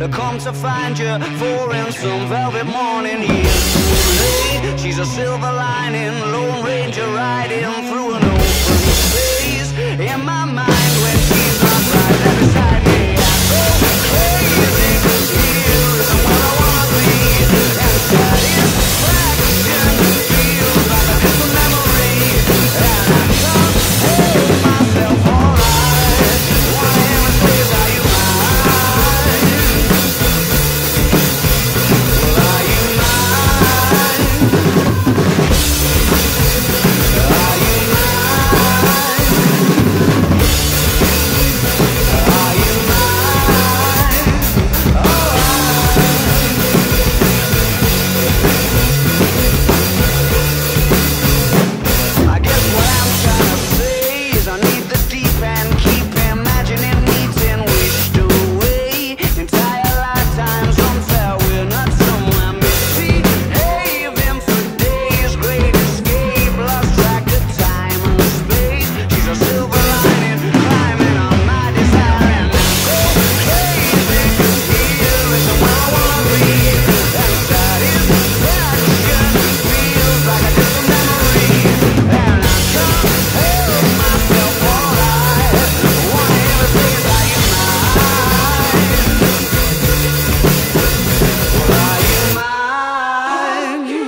come to find you for in some velvet morning. Yesterday, she's a silver lining, Lone Ranger riding through an open space. In my mind when she's not right there beside me, I go crazy, 'cause here isn't where I wanna be. And satisfaction feels like a distant memory, and I can't hold myself alright. Wanna hear me say, are you mine? Well, are you mine? Are you mine? Are you mine? Oh, I guess what I'm trying to say is I need the deep end, keep imagining meeting wished away. Entire lifetimes unfair, we're not somewhere misbehaving for days. Great escape, lost track of time and space. She's a silver lining, climbing on my desire, and I go crazy, 'cause here isn't where I wanna be. And satisfaction feels like a distant memory, and I can't hold myself alright. Wanna hear me say, are you mine? Well, are you mine? Are you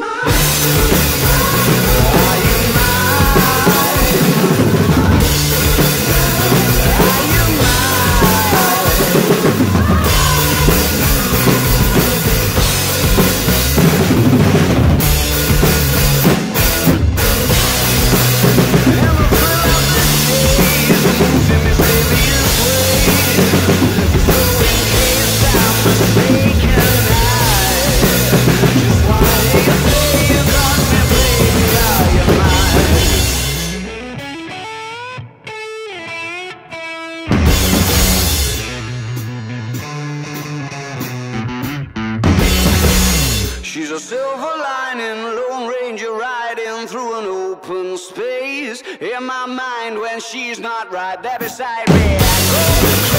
She's a silver lining, Lone Ranger riding through an open space. In my mind when she's not right there beside me, I go